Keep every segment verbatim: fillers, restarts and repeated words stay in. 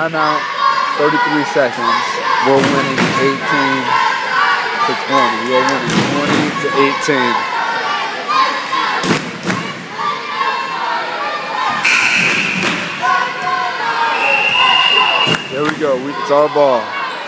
timeout, thirty-three seconds. We're winning eighteen to twenty. We're winning twenty to eighteen. There we go. We, it's our ball.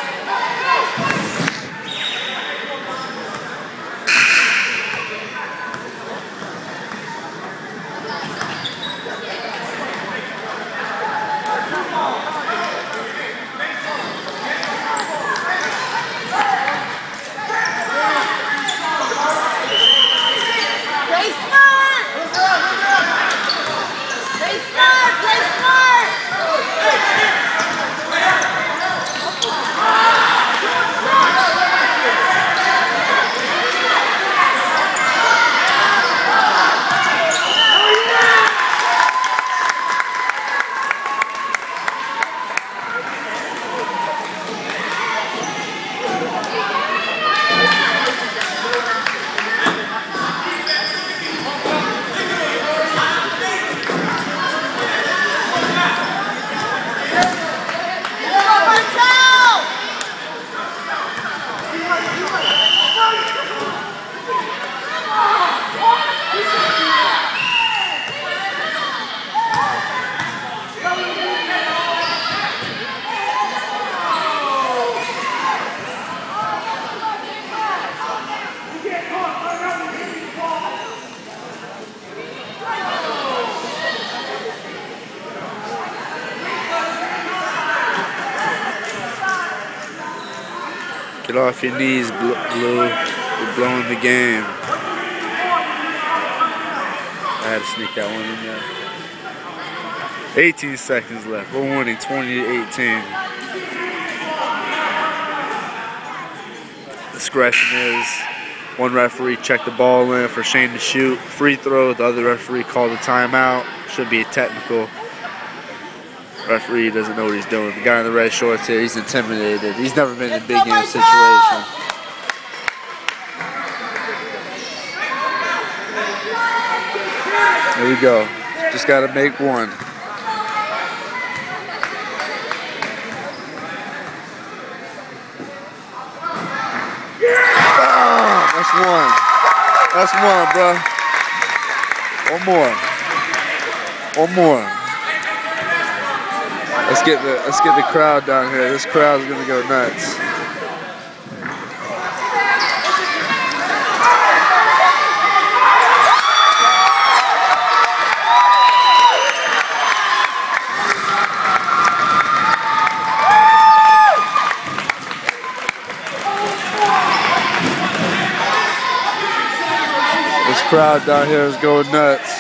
Get off your knees, Blue. You're blowing the game. I had to sneak that one in there. eighteen seconds left. We're winning twenty to eighteen. Discretion is one referee checked the ball in for Shane to shoot. Free throw. The other referee called a timeout. Should be a technical. Referee doesn't know what he's doing. The guy in the red shorts here, he's intimidated. He's never been in a big game situation. There we go. Just got to make one. Oh, that's one. That's one, bro. One more. One more. Let's get the let's get the crowd down here. This crowd's gonna go nuts. This crowd down here is going nuts.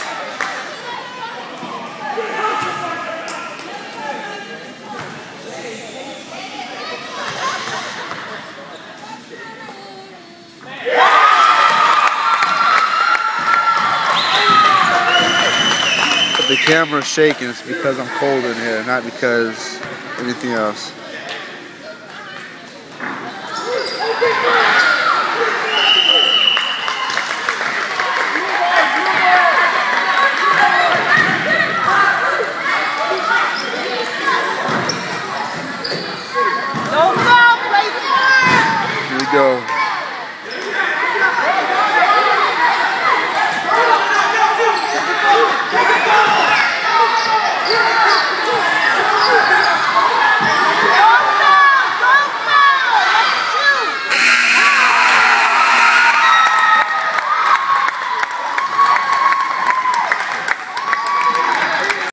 The camera's shaking. It's because I'm cold in here, not because anything else. Here we go.